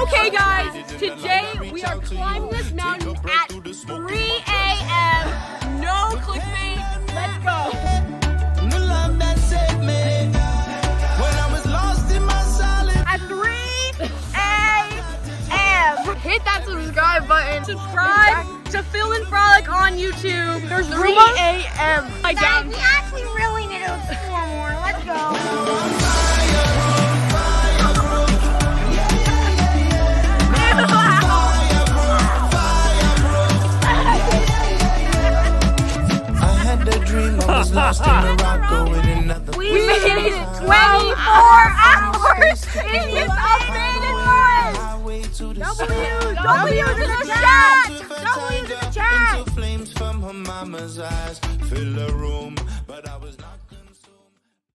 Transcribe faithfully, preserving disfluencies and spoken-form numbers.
Okay guys, today we are climbing this mountain at three A M No clickbait, let's go. At three A M Hit that subscribe button. Subscribe to Phil and Frolic on YouTube. There's three A M I Guys, we actually really need to explore more. Let's go. We made it twenty-four hours in this updated voice. W, W to the chat. W to the chat.